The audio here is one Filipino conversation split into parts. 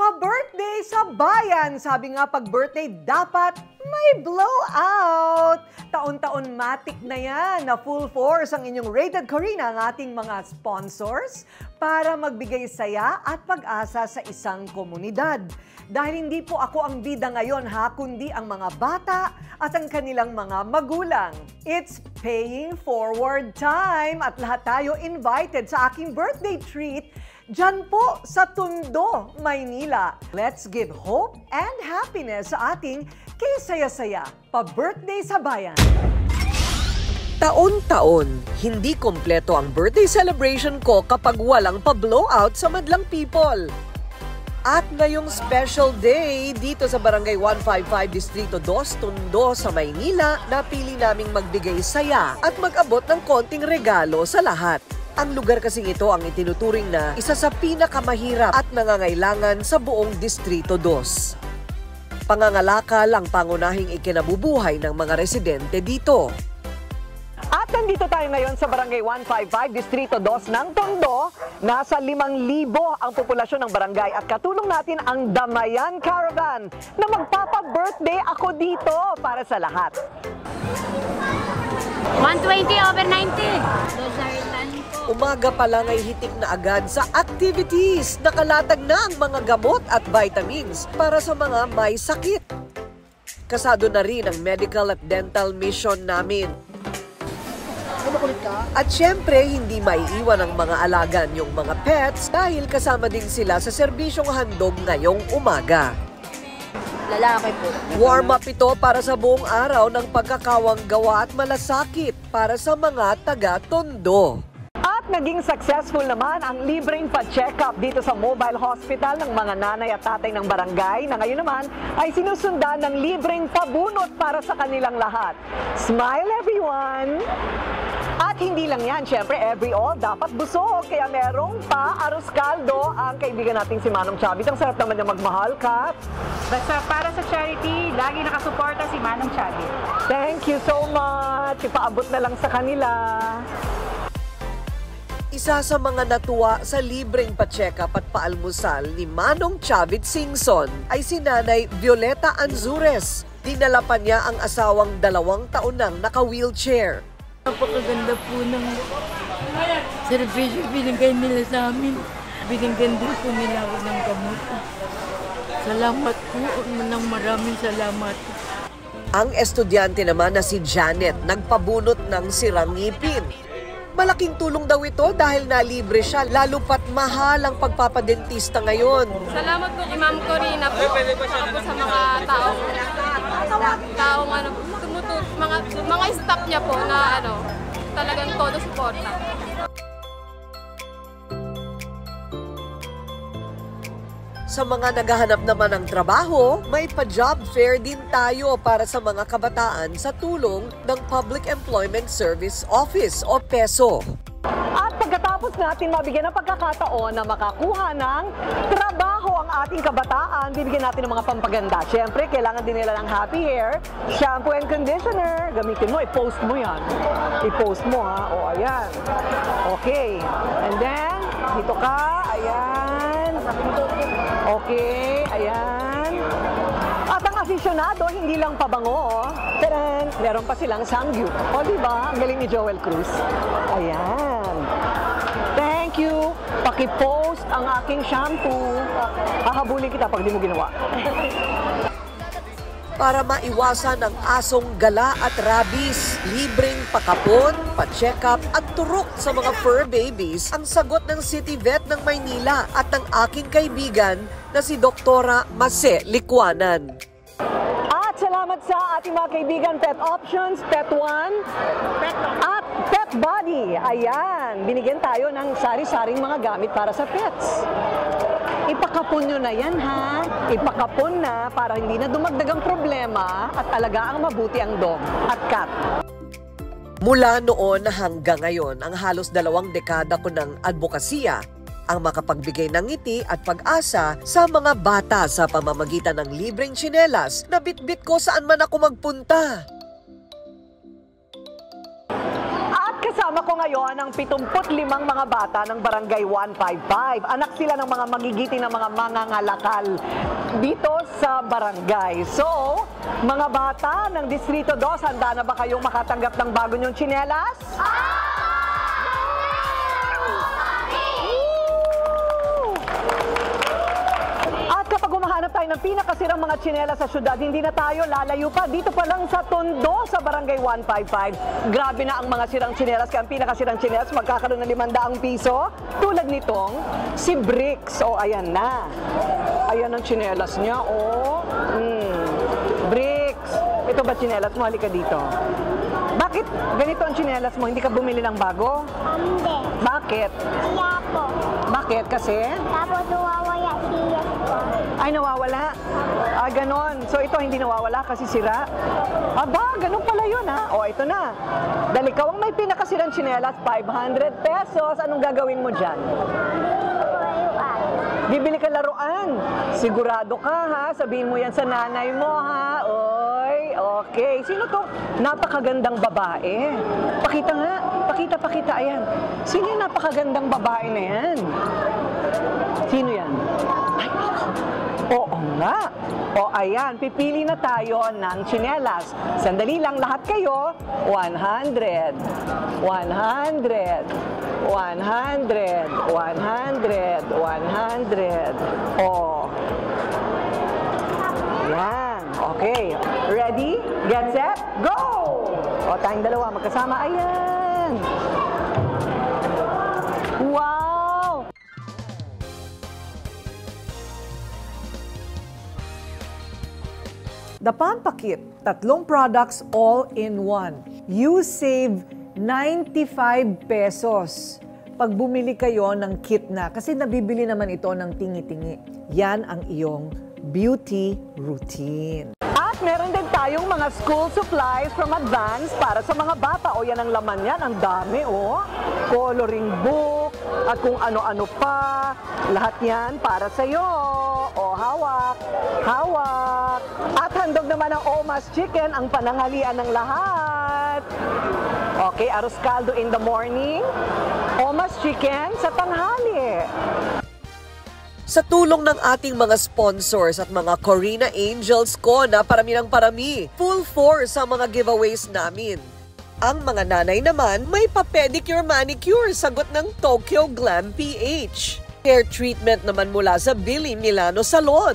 Pa-birthday sa bayan! Sabi nga pag birthday dapat may blowout! Taon-taon matik na yan na full force ang inyong Rated Corina, ang ating mga sponsors para magbigay saya at pag-asa sa isang komunidad. Dahil hindi po ako ang bida ngayon ha, kundi ang mga bata at ang kanilang mga magulang. It's paying forward time at lahat tayo invited sa aking birthday treat diyan po sa Tondo, Maynila. Let's give hope and happiness sa ating Kisaya-saya Pa-Birthday sa Bayan. Taon-taon, hindi kompleto ang birthday celebration ko kapag walang pa-blowout sa madlang people. At ngayong special day dito sa Barangay 155 Distrito 2, Tondo sa Maynila, napili naming magbigay saya at mag-abot ng konting regalo sa lahat. Ang lugar kasing ito ang itinuturing na isa sa pinakamahirap at nangangailangan sa buong Distrito 2. Pangangalakal ang pangunahing ikinabubuhay ng mga residente dito. At nandito tayo ngayon sa Barangay 155, Distrito 2 ng Tondo. Nasa 5,000 ang populasyon ng barangay at katulong natin ang Damayan Caravan na magpapa-birthday ako dito para sa lahat. 120/90. Umaga pa lang ay hitik na agad sa activities. Nakalatag na ang mga gamot at vitamins para sa mga may sakit. Kasado na rin ang medical at dental mission namin. At syempre, hindi maiiwan ang mga alaga niyong mga pets dahil kasama din sila sa serbisyong handog ngayong umaga. Lalaki po. Warm up ito para sa buong araw ng pagkakawang gawa at malasakit para sa mga taga-Tondo. At naging successful naman ang libreng pa-check-up dito sa mobile hospital ng mga nanay at tatay ng barangay na ngayon naman ay sinusundan ng libreng pabunot para sa kanilang lahat. Smile everyone! At hindi lang yan, syempre every all dapat busog. Kaya merong pa arroz caldo ang kaibigan nating si Manong Chavit. Ang sarap naman niya magmahal, Kat. Basta para sa charity, lagi nakasuporta si Manong Chavit. Thank you so much. Ipaabot na lang sa kanila. Isa sa mga natuwa sa libreng pa-check-up at paalmusal ni Manong Chavit Singson ay si Nanay Violeta Anzures. Dinala pa niya ang asawang 2 taon nang naka-wheelchair. Napakaganda po ng servisyo binigay nila sa amin. Binigyan din po nila ako ng gamot. Salamat po ng maraming salamat. Ang estudyante naman na si Janet nagpabunot ng sirang ngipin. Malaking tulong daw ito dahil nalibre siya, lalo pat mahal ang pagpapadentista ngayon. Salamat po kay Ma'am Corina po, po sa mga taong mga staff niya po na talagang todo suporta. Sa mga naghahanap naman ng trabaho, may pa-job fair din tayo para sa mga kabataan sa tulong ng Public Employment Service Office o PESO. At pagkatapos natin mabigyan ng pagkakataon na makakuha ng trabaho ang ating kabataan, bibigyan natin ng mga pampaganda. Siyempre, kailangan din nila ng happy hair, shampoo and conditioner. Gamitin mo, i-post mo yan. I-post mo ha. O, ayan. Okay. And then, dito ka. Ayan. Okay. Ayan. At ang afisyonado, hindi lang pabango, Taran! Meron pa silang sangyup. O, diba? Ang galing ni Joel Cruz. Ayan. Thank you. Paki-post ang aking shampoo. Hahabulin kita pag di mo ginawa. Para maiwasan ang asong gala at rabies, libreng pakapon, pa-check-up at turok sa mga fur babies ang sagot ng City Vet ng Maynila at ng aking kaibigan na si Doktora Mase Likwanan. At salamat sa ating mga kaibigan Pet Options, Pet One, at Pet Body. Ayan, binigyan tayo ng sari-saring mga gamit para sa pets. Ipakapon nyo na yan ha. Ipakapon na para hindi na dumagdag ang problema at alagaang mabuti ang dog at cat. Mula noon hanggang ngayon, ang halos 2 dekada ko ng advokasya ang makapagbigay ng ngiti at pag-asa sa mga bata sa pamamagitan ng libreng tsinelas na bitbit ko saan man ako magpunta. At kasama Kasama ko ngayon ang 75 mga bata ng Barangay 155. Anak sila ng mga magigiti ng mga mangangalakal dito sa barangay. So, mga bata ng Distrito 2, handa na ba kayong makatanggap ng bago nyong tsinelas? At kapag humahanap tayo ng pinakasirang mga tsinelas sa syudad, hindi na tayo lalayo pa. Dito pa lang sa Tondo, sa Barangay 155. Grabe na ang mga sirang tsinelas. Kaya ang pinakasirang tsinelas, magkakaroon ng 500 piso. Tulad nitong si Bricks. O, ayan na. Ayan ang tsinelas niya. O, Bricks. Ito ba tsinelas mo? Halika dito. Bakit ganito ang tsinelas mo? Hindi ka bumili ng bago? Hindi. Bakit? Kaya po. Bakit? Kasi? Tapos nawawala siya po. Ay, nawawala. Ah, ganon. So, ito hindi nawawala kasi sira. Aba, ganon pala yun, ha? O, ito na. Dahil ikaw ang may pinakasirang tsinelas, 500 pesos. Anong gagawin mo dyan? Bibili ka laruan. Sigurado ka, ha? Sabihin mo yan sa nanay mo, ha? Oy, okay. Sino to? Napakagandang babae. Pakita nga. Pakita. Ayan. Sino yung napakagandang babae na yan? Sino yan? Ay, oo nga. O, ayan. Pipili na tayo ng tsinelas. Sandali lang lahat kayo. 100. 100. 100. 100. 100. O. Yan. Okay. Ready? Get set? Go! O, tayong dalawa magkasama. Ayan. Wow! The Pampakit, 3 products all in one. You save 95 pesos pag bumili kayo ng kit na. Kasi nabibili naman ito ng tingi-tingi. Yan ang iyong beauty routine. At meron din tayong mga school supplies from Advance para sa mga bata. O, yan ang laman yan. Ang dami, o. Coloring book at kung ano-ano pa. Lahat yan para sa'yo. O, hawak. Hawak. At handog naman ang Omas Chicken, ang pananghalian ng lahat. Okay, arroz caldo in the morning. Omas Chicken sa tanghali. Sa tulong ng ating mga sponsors at mga Corina Angels ko na parami ng parami, full force sa mga giveaways namin. Ang mga nanay naman may pa-pedicure manicure, sagot ng Tokyo Glam PH. Hair treatment naman mula sa Billy Milano Salon.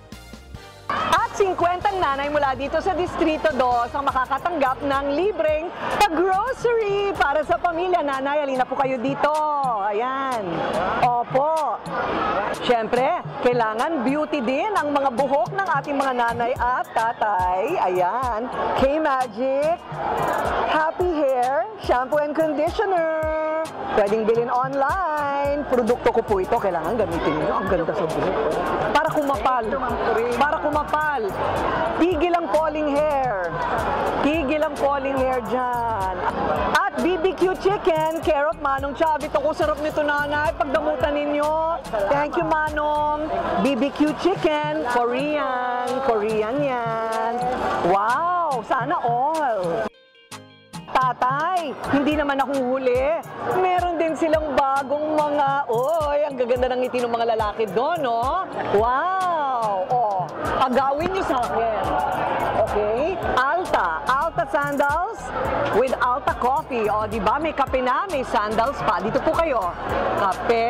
At 50 nanay mula dito sa Distrito 2 ang makakatanggap ng libreng pag-grocery para sa pamilya. Nanay, alina po kayo dito. Ayan. Opo. Siyempre, kailangan beauty din ang mga buhok ng ating mga nanay at tatay. Ayan. K-Magic, Happy Hair, Shampoo and Conditioner. Pwedeng bilhin online. Produkto ko po ito. Kailangan gamitin niyo. Ang ganda sa buhok. Para kumapal. Para kumapal. Tigil ang falling hair. Tigil ang falling hair dyan. At BBQ Chicken, carrot Manong Chavit. Ako, sarap nito, nanay. Pagdamutan ninyo. Thank you, Manong. BBQ Chicken, Korean. Korean yan. Wow, sana all. Tatay, hindi naman ako huli. Meron din silang bagong mga, ang gaganda ng ngiti ng mga lalaki doon, no? Wow! Agawin niyo sa akin. Okay? Alta sandals with Alta coffee. O, di ba? May kape na, may sandals pa. Dito po kayo. Kape.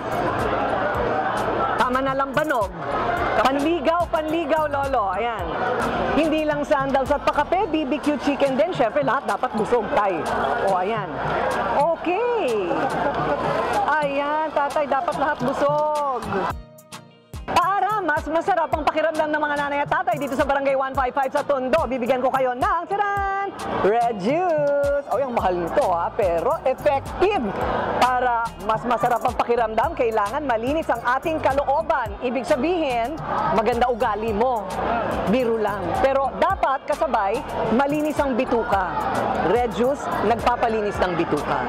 Tama na lang banog. Panligaw, lolo. Ayan. Hindi lang sandals at pakape, BBQ chicken din. Siyempre, lahat dapat busog, tay. O, ayan. Okay. Ayan, tatay, dapat lahat busog. Para mas masarap ang pakiramdam ng mga nanay at tatay dito sa Barangay 155 sa Tondo, bibigyan ko kayo ng tiran! Red juice! O, yung mahal nito, ha? Pero effective! Para mas masarap ang pakiramdam, kailangan malinis ang ating kalooban. Ibig sabihin, maganda ugali mo. Biro lang. Pero dapat kasabay, malinis ang bituka. Red juice, nagpapalinis ng bituka.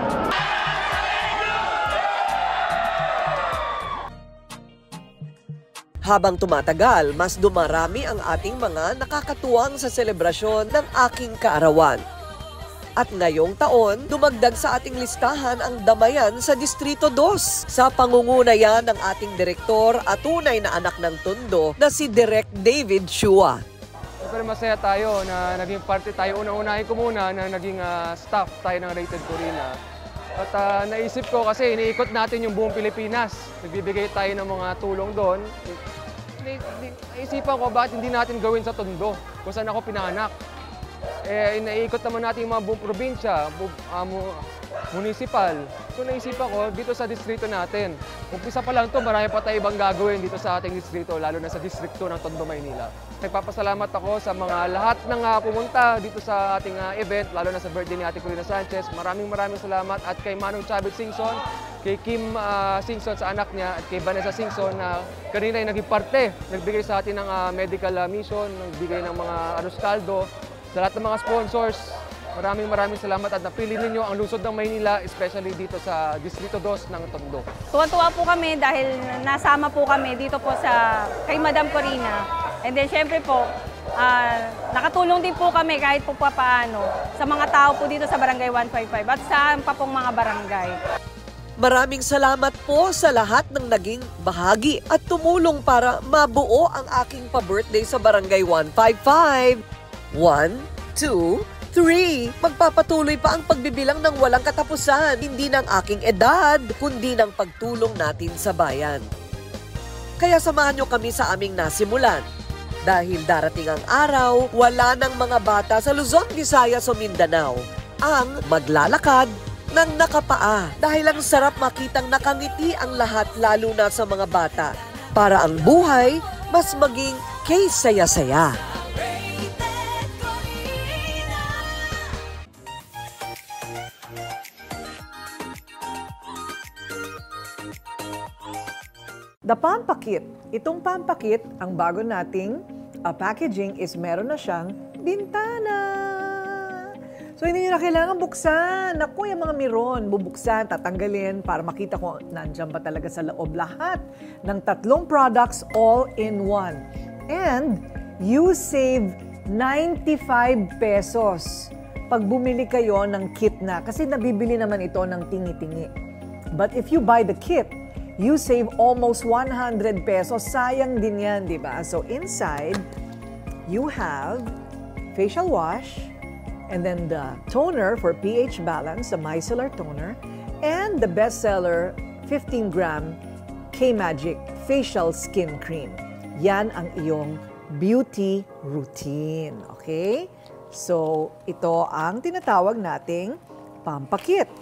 Habang tumatagal, mas dumarami ang ating mga nakakatuwang sa selebrasyon ng aking kaarawan. At ngayong taon, dumagdag sa ating listahan ang Damayan sa Distrito 2 sa pangunguna yan ng ating direktor at tunay na anak ng Tondo na si Direk David Shua. Siyempre masaya tayo na naging parte tayo. Unang-unahin ko muna na naging staff tayo ng Rated Corina. At naisip ko kasi iniikot natin yung buong Pilipinas. Nagbibigay tayo ng mga tulong doon. Naisipan ko bakit hindi natin gawin sa Tondo kung saan ako pinanganak. Naiikot naman natin yung mga buong probinsya, municipal. So naisipan ko dito sa distrito natin. Umpisa pa lang ito, marami pa tayo ibang gagawin dito sa ating distrito, lalo na sa distrito ng Tondo, Maynila. Nagpapasalamat ako sa mga lahat ng pumunta dito sa ating event, lalo na sa birthday ni Ate Corina Sanchez. Maraming salamat at kay Manong Chavez Singson, kay Kim Singson sa anak niya at kay Vanessa Singson na kanina ay naging parte, nagbigay sa atin ng medical mission, nagbigay ng mga anuskaldo. Sa lahat ng mga sponsors, maraming salamat at napili ninyo ang lungsod ng Maynila, especially dito sa Distrito 2 ng Tondo. Tuwan-tuwa po kami dahil nasama po kami dito po kay Madam Corina. And then syempre po, nakatulong din po kami kahit po paano sa mga tao po dito sa Barangay 155 at saan pa pong mga barangay. Maraming salamat po sa lahat ng naging bahagi at tumulong para mabuo ang aking pa-birthday sa Barangay 155. 1, 2, 3. Magpapatuloy pa ang pagbibilang ng walang katapusan, hindi ng aking edad, kundi ng pagtulong natin sa bayan. Kaya samahan nyo kami sa aming nasimulan. Dahil darating ang araw, wala ng mga bata sa Luzon, Visayas o Mindanao ang maglalakad ng nakapaa. Dahil ang sarap makitang nakangiti ang lahat, lalo na sa mga bata. Para ang buhay mas maging kay saya-saya. The Pampakit. Itong Pampakit, ang bago nating packaging is meron na siyang bintana. So hindi nyo na kailangan buksan. Naku, yung mga miron, bubuksan, tatanggalin para makita kung nandiyan ba talaga sa loob lahat ng 3 products all in one. And you save 95 pesos pag bumili kayo ng kit na. Kasi nabibili naman ito ng tingi-tingi. But if you buy the kit, you save almost 100 pesos. Sayang din yan, di ba? So inside, you have facial wash, and then the toner for pH balance, the micellar toner, and the bestseller 15-gram K-Magic Facial Skin Cream. Yan ang iyong beauty routine. Okay? So ito ang tinatawag nating Pampakit.